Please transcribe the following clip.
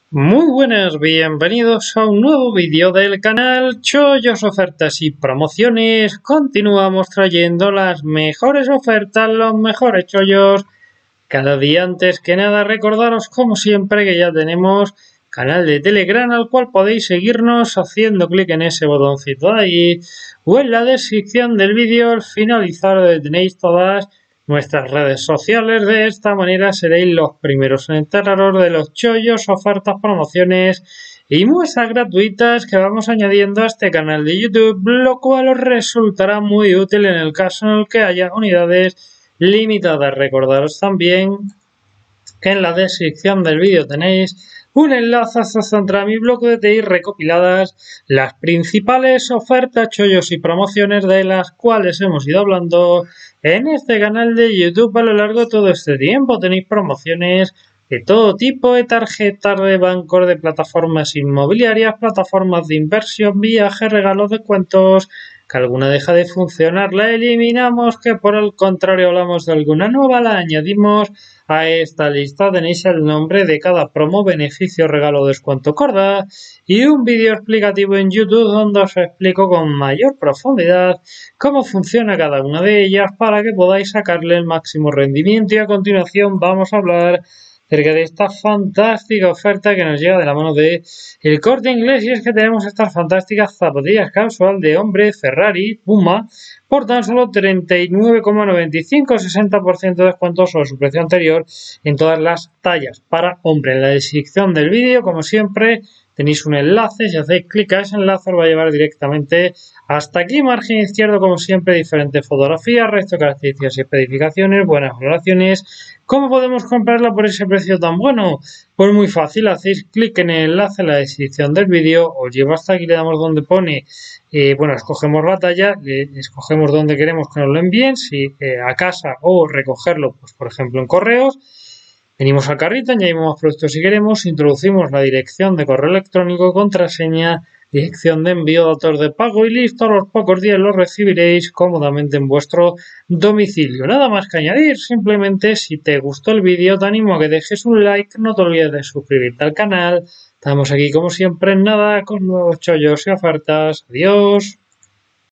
Muy buenas, bienvenidos a un nuevo vídeo del canal Chollos, Ofertas y Promociones. Continuamos trayendo las mejores ofertas, los mejores chollos cada día. Antes que nada, recordaros como siempre que ya tenemos canal de Telegram al cual podéis seguirnos haciendo clic en ese botoncito de ahí o en la descripción del vídeo al finalizar donde tenéis todas nuestras redes sociales. De esta manera seréis los primeros en enteraros de los chollos, ofertas, promociones y muestras gratuitas que vamos añadiendo a este canal de YouTube, lo cual os resultará muy útil en el caso en el que haya unidades limitadas. Recordaros también que en la descripción del vídeo tenéis un enlace hacia mi blog de TI recopiladas las principales ofertas, chollos y promociones de las cuales hemos ido hablando en este canal de YouTube a lo largo de todo este tiempo. Tenéis promociones de todo tipo, de tarjetas de bancos, de plataformas inmobiliarias, plataformas de inversión, viajes, regalos, descuentos. Que alguna deja de funcionar, la eliminamos, que por el contrario hablamos de alguna nueva, la añadimos a esta lista. Tenéis el nombre de cada promo, beneficio, regalo, descuento, corda y un vídeo explicativo en YouTube donde os explico con mayor profundidad cómo funciona cada una de ellas para que podáis sacarle el máximo rendimiento. Y a continuación vamos a hablar acerca de esta fantástica oferta que nos llega de la mano de El Corte Inglés, y es que tenemos estas fantásticas zapatillas casual de hombre Ferrari Puma por tan solo 39,95, 60% de descuento sobre su precio anterior en todas las tallas para hombre. En la descripción del vídeo, como siempre, tenéis un enlace. Si hacéis clic a ese enlace os va a llevar directamente hasta aquí. Margen izquierdo, como siempre, diferentes fotografías, resto de características y especificaciones, buenas valoraciones. ¿Cómo podemos comprarla por ese precio tan bueno? Pues muy fácil, hacéis clic en el enlace en la descripción del vídeo, os lleva hasta aquí, le damos donde pone, escogemos la talla, escogemos dónde queremos que nos lo envíen, si a casa o recogerlo, pues por ejemplo en correos. Venimos al carrito, añadimos más productos si queremos, introducimos la dirección de correo electrónico, contraseña, dirección de envío, datos de pago y listo. A los pocos días lo recibiréis cómodamente en vuestro domicilio. Nada más que añadir, simplemente si te gustó el vídeo te animo a que dejes un like, no te olvides de suscribirte al canal. Estamos aquí como siempre en nada con nuevos chollos y ofertas. Adiós.